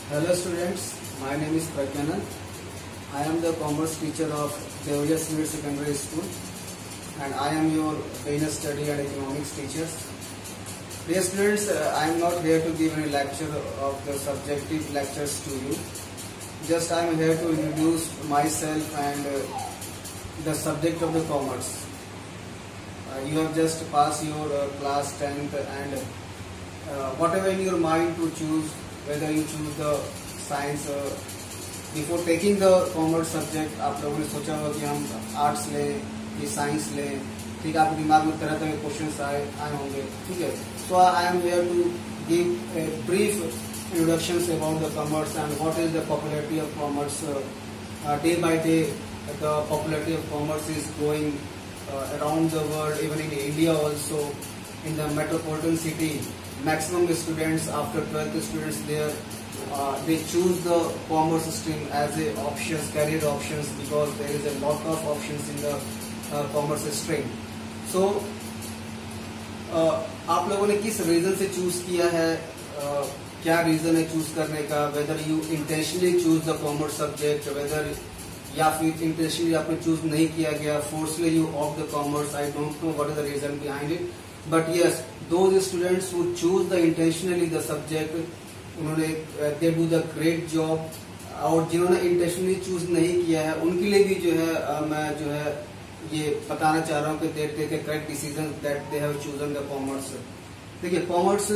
Hello students, my name is Pragyanand. I am the commerce teacher of Deolia Senior Secondary School and I am your business study and economics teacher. Dear students, I am not here to give any lecture of the subjective lectures to you. Just I am here to introduce myself and the subject of the commerce. You have just passed your class 10th and whatever in your mind to choose, whether you choose the science, before taking the commerce subject आप लोगों ने सोचा होगा कि हम arts लें कि science लें, ठीक है, आपके दिमाग में तरह तरह के क्वेश्चंस आए होंगे, ठीक है. So I am here to give a brief introductions about the commerce and what is the popularity of commerce. Day by day the popularity of commerce is growing around the world, even in India also. In the metropolitan city, maximum students after 12th students there, they choose the commerce stream as a options, career options, because there is a lot of options in the commerce stream. So आप लोगों ने किस reason से choose किया है, क्या reason है choose करने का, whether you intentionally choose the commerce subject, whether या फिर इंटेंशनली आपने चूज नहीं किया गया, forcefully you of the commerce. I don't know what is the reason behind it, but yes those students who choose the intentionally the subject, उन्होंने they do the great job. और जिन्होंने intentionally choose नहीं किया है उनके लिए भी जो है मैं जो है ये बताना चाह रहा हूँ कि they take a correct decision that they have chosen the commerce. देखिए commerce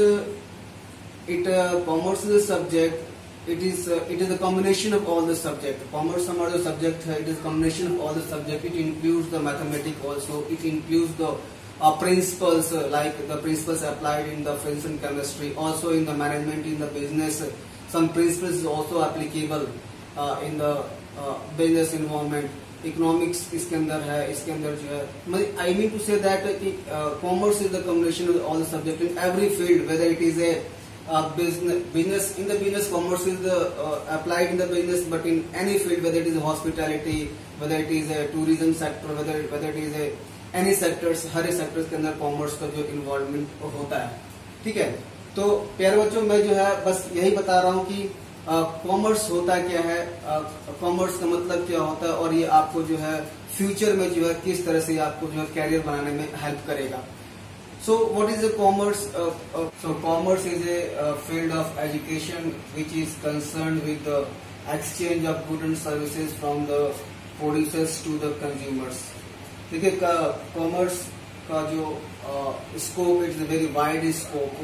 is a subject, it is a combination of all the subject. Commerce हमारा जो subject है, it is a combination of all the subject. It includes the mathematics also. It includes the principles like the principles applied in the physics and chemistry. Also in the management, in the business, some principles is also applicable in the business environment. Economics इसके अंदर है, इसके अंदर जो है I mean to say that commerce is the combination of all the subject in every field, whether it is a business. In the business, commerce is applied in the business, but in any field, whether it is hospitality, whether it is a tourism sector, whether it is a any sectors, हर एक sectors के अंदर commerce का जो involvement होता है, ठीक है. तो प्यारे बच्चों, मैं जो है बस यही बता रहा हूँ कि कॉमर्स होता क्या है, कॉमर्स का मतलब क्या होता है, और ये आपको जो है फ्यूचर में जो है किस तरह से आपको जो है कैरियर बनाने में हेल्प करेगा. So what is the commerce? So commerce is a field of education which is concerned with the exchange of goods and services from the producers to the consumers. देखिए commerce का जो scope is a very wide scope.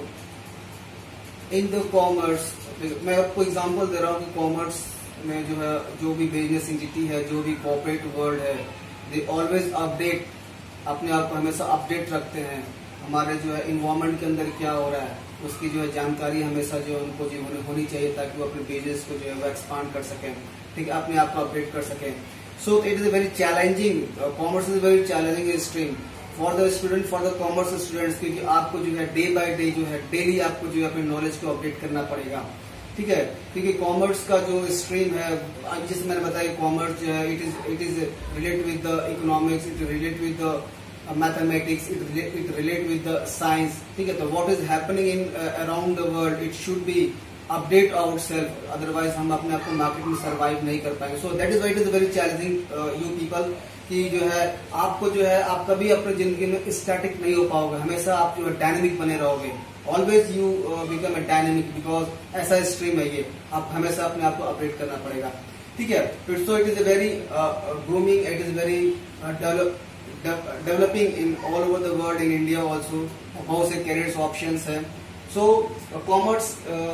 In the commerce, मैं आपको example दे रहा हूँ कि commerce में जो है जो भी बिजनेस एंटिटी है, जो भी कॉर्पोरेट वर्ल्ड है, दे ऑलवेज अपडेट, अपने आप को हमेशा अपडेट रखते हैं. हमारे जो है इन्वायरमेंट के अंदर क्या हो रहा है उसकी जो है जानकारी हमेशा जो उनको जीवन में होनी चाहिए, ताकि वो अपने बिजनेस को जो है वो एक्सपांड कर सकें, ठीक है, अपने आप को अपडेट कर सकें. So it is a very challenging, commerce is very challenging stream for the student, for the commerce students, क्योंकि आपको जो है डे बाय डे जो है डेली आपको जो है अपने नॉलेज को अपडेट करना पड़ेगा, ठीक है. क्योंकि कॉमर्स का जो स्ट्रीम है, जिसमें मैंने बताया कॉमर्स जो है it is related with the economics, it related with the mathematics, it relate with the science, ठीक है. तो what is happening in around the world, it should be update ourselves, otherwise हम अपने आप को मार्केट में सर्वाइव नहीं कर पाएंगे. So that is why it is very challenging you people कि जो है आपको जो है आप कभी अपने जिंदगी में स्टैटिक नहीं हो पाओगे, हमेशा आप जो है डायनेमिक बने रहोगे. Always you become a dynamic, because ऐसा स्ट्रीम है ये, आप हमेशा अपने आप को अपडेट करना पड़ेगा, ठीक है. So it is a very grooming, it is very developing in all over the world, in India also. बहुत से careers options हैं. So commerce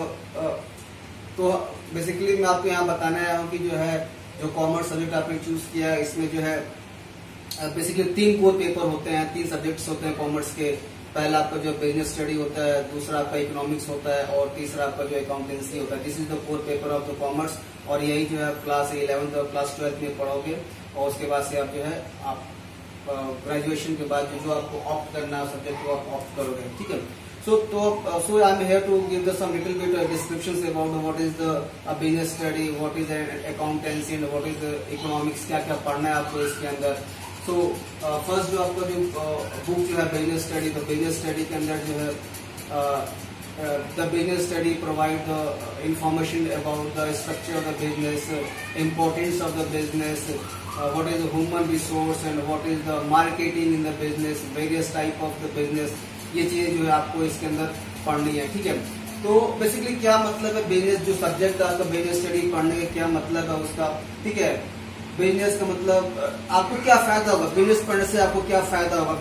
तो basically मैं आपको यहाँ बताने आया हूँ कि जो है जो commerce सब्जेक्ट आपने चूज किया है, इसमें जो है बेसिकली 3 कोर पेपर होते हैं, 3 सब्जेक्ट्स होते हैं कॉमर्स के. पहला आपका जो बिजनेस स्टडी होता है, दूसरा आपका इकोनॉमिक्स होता है, और तीसरा आपका जो अकाउंटेंसी होता है. This is the core paper of the commerce, और यही जो है क्लास 11th और क्लास 12th में पढ़ोगे, और उसके बाद से आप जो है आप ग्रेजुएशन के बाद जो आपको ऑप्ट करना है सब्जेक्ट को आप ऑप्ट करोगे, ठीक है. So I am here to give the some little bit descriptions about what is the business study, what is accountancy and what is economics, क्या क्या पढ़ना है आपको इसके अंदर. सो फर्स्ट जो आपका जो बुक जो है बिजनेस स्टडी, तो बिजनेस स्टडी के अंदर जो है the business study provide the information about the structure of the business, importance of the business, what is the human resource and what is the marketing in the business, various type of the business. ये चीजें जो है आपको इसके अंदर पढ़नी है, ठीक है। तो बेसिकली क्या मतलब है बिजनेस, जो सब्जेक्ट आपका बिजनेस स्टडी पढ़ने का क्या मतलब है उसका, ठीक है। बिजनेस का मतलब आपको क्या फायदा होगा, बिजनेस पढ़ने से आपको क्या फायदा होगा।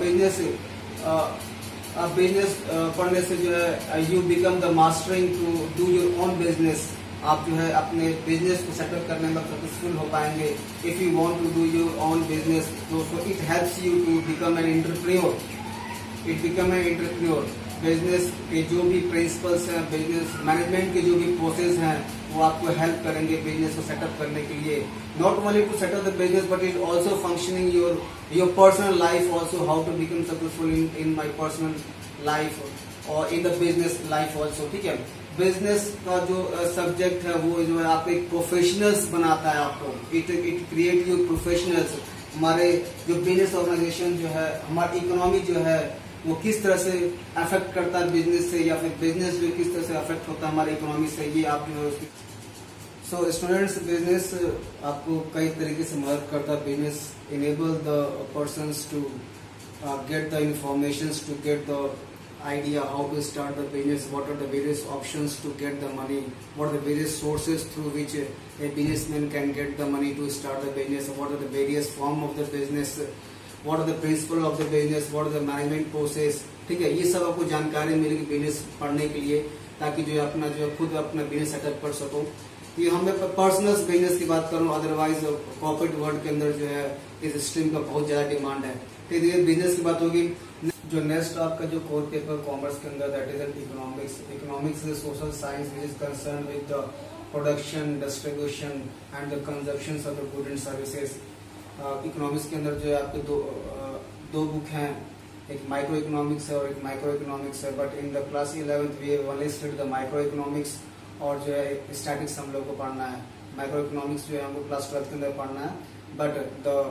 बिजनेस पढ़ने से जो है you become the mastering to do your own business. आप जो है अपने बिजनेस को सेटअप करने में सक्सेसफुल हो पाएंगे। If you want to do your own business, तो it helps you to become an entrepreneur. Business के जो भी प्रिंसिपल्स हैं, बिजनेस मैनेजमेंट के जो भी प्रोसेस हैं, वो आपको हेल्प करेंगे बिजनेस को सेटअप करने के लिए। Not only to setup the business but it also functioning your personal life also, how to become successful in my personal life और in the business life also, ठीक है। बिजनेस का जो सब्जेक्ट है वो जो है आप एक प्रोफेशनल्स बनाता है आपको। It create you professionals. हमारे जो बिजनेस ऑर्गेनाइजेशन जो है, हमारी इकोनॉमी जो है, वो किस तरह से अफेक्ट करता है बिजनेस से, या फिर बिजनेस जो किस तरह से अफेक्ट होता है हमारी इकोनॉमी से, ये आप जो है। सो स्टूडेंट्स, बिजनेस आपको कई तरीके से मदद करता है। Business enable the persons to get the informations, to get the idea how to start the business, what are the various options to get the money, what are the various sources through which a businessman can get the money to start the business, what are the various form of the business, what are the principle of the business, what are the management process, ठीक है। ये सब आपको जानकारी मिलेगी business पढ़ने के लिए, ताकि जो अपना जो खुद अपना बिजनेस सेटअप कर सको। ये हमें पर्सनल बिजनेस की बात करूँ, अदरवाइज कॉर्पोरेट वर्ल्ड के अंदर जो है इस स्ट्रीम का बहुत ज्यादा डिमांड है। तो ये बिजनेस की बात होगी। जो नेक्स्ट आपका जो कोर पेपर कॉमर्स के अंदर, that is economics. Economics is social science which is concern with the production, distribution and the consumption of the good and services. Economics के अंदर जो है आपके दो बुक हैं, एक माइक्रो इकोनॉमिक्स है और एक माइक्रो इकोनॉमिक्स है। But in the class 11th we only study the micro economics, और जो है स्टैटिक्स हम लोग को पढ़ना है। माइक्रो इकोनॉमिक्स जो है हमको क्लास 12th के अंदर पढ़ना है। But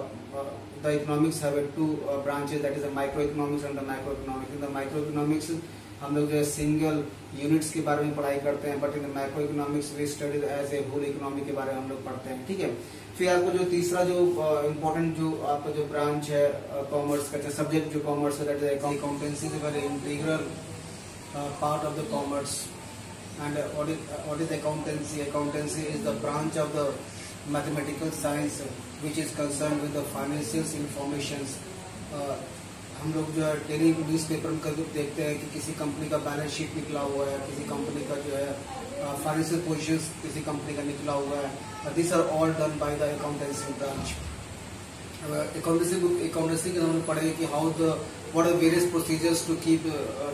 the economics have two branches, that is the microeconomics and the macroeconomics. In the microeconomics हम लोग जो है सिंगल यूनिट्स के बारे में पढ़ाई करते हैं, but in the macroeconomics we study as a whole economy के बारे में हम लोग पढ़ते हैं, ठीक है। फिर आपको जो तीसरा जो इम्पोर्टेंट जो आपका जो ब्रांच है कॉमर्स का, सब्जेक्ट जो कॉमर्स है, that is accountancy is very integral part of the commerce. And what is accountancy? Accountancy is the branch of the mathematical science which is concern with the financial information. हम लोग जो है daily news paper में कभी देखते हैं कि किसी कंपनी का बैलेंस शीट निकला हुआ है, किसी कंपनी का जो है फाइनेंशियल पोजीशंस किसी कंपनी का निकला हुआ है। This are all done by the accountancy branch. Accountancy के हम लोग पढ़ेंगे कि how the what are various procedures to keep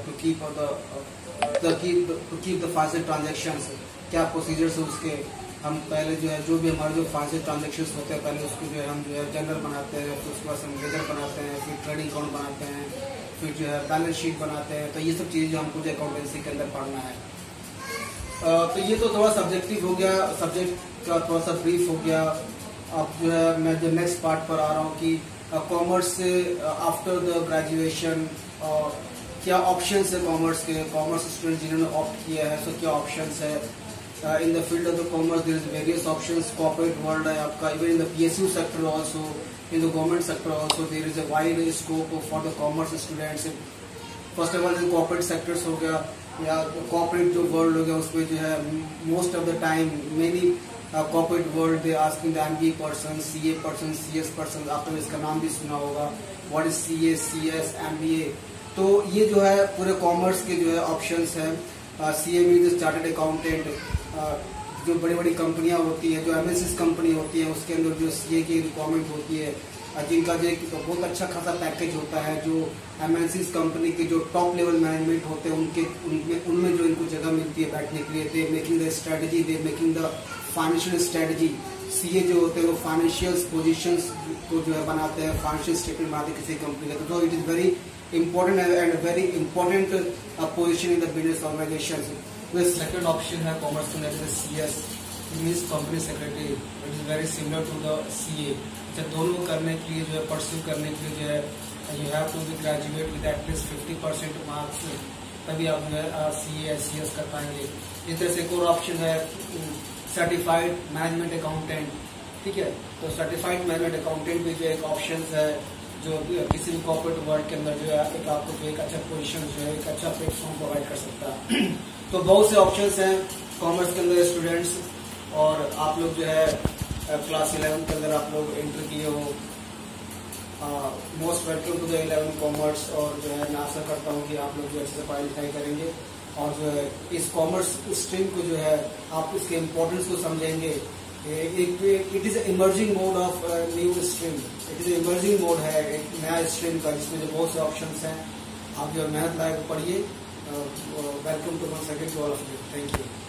the financial transactions. क्या प्रोसीजर्स है उसके। हम पहले जो है जो भी हमारे जो फाइनेंशियल ट्रांजेक्शंस होते हैं, पहले उसको जो है हम जो है जनरल बनाते हैं, फिर उसके बाद हम लेजर बनाते हैं, फिर ट्रेडिंग अकाउंट बनाते हैं, फिर जो है बैलेंस शीट बनाते हैं। तो ये सब चीज़ें जो हमको जो अकाउंटेंसी के अंदर पढ़ना है। तो ये तो थोड़ा सब्जेक्टिव हो गया, सब्जेक्ट का थोड़ा सा ब्रीफ हो गया। अब जो है मैं जो नेक्स्ट पार्ट पर आ रहा हूँ कि कॉमर्स से आफ्टर द ग्रेजुएशन क्या ऑप्शंस है कॉमर्स के। कॉमर्स स्टूडेंट जिन्होंने ऑप्ट किया है, तो क्या ऑप्शंस है in the field of the commerce? There is various options. Corporate world है आपका, even in the PSU sector also, in the government sector also there is a wide scope for the commerce students. First of all corporate sectors हो गया, या corporate जो world हो गया उसमें जो है most of the time many corporate world they asking the MBA person, CA person, CS person, आपने इसका नाम भी सुना होगा, what is CA, CS, MBA। तो ये जो है पूरे कॉमर्स के जो है ऑप्शंस है। CA means chartered accountant. जो बड़ी बड़ी कंपनियां होती है, जो MNCs कंपनी होती है, उसके अंदर जो CA की रिक्वायरमेंट होती है, जिनका जो तो बहुत अच्छा खासा पैकेज होता है। जो MNCs कंपनी के जो टॉप लेवल मैनेजमेंट होते हैं उनमें जो इनको जगह मिलती है बैठने के लिए। They making the strategy, they making the financial strategy. CA जो होते हैं वो फाइनेंशियल पोजीशंस को जो है बनाते हैं, फाइनेंशियल स्टेटमेंट बनाते हैं किसी कंपनी का। तो it is very important and very important position in the business organization. The second option है commerce में, that is CS, it means company secretary. It is very similar to the CA. अच्छा, दोनों करने के लिए जो है pursue करने के लिए जो है you have to be graduate with at least 50% marks तभी आप जो है CA CS कर पाएंगे। इस तरह से एक और ऑप्शन है सर्टिफाइड मैनेजमेंट अकाउंटेंट, ठीक है। तो सर्टिफाइड मैनेजमेंट अकाउंटेंट भी जो एक ऑप्शन है जो किसी भी कॉर्पोरेट वर्ल्ड के अंदर जो है एक आपको जो एक अच्छा पोजीशन जो है एक अच्छा प्लेटफॉर्म प्रोवाइड कर सकता है। तो बहुत से ऑप्शंस हैं कॉमर्स के अंदर स्टूडेंट्स, और आप लोग जो है क्लास 11 के अंदर आप लोग एंटर किए हो, most welcome to the 11 commerce. और जो है मैं आशा करता हूँ कि आप लोग जो अच्छे से पढ़ाई लिखाई करेंगे और जो है इस कॉमर्स स्ट्रीम को जो है आप इसके इम्पोर्टेंस को समझेंगे। It is emerging mode of new stream, it is emerging mode है एक नया स्ट्रीम का, जिसमें जो बहुत से ऑप्शंस हैं। आप जो मेहनत लायक पढ़िए। Welcome to one second to all of you, thank you.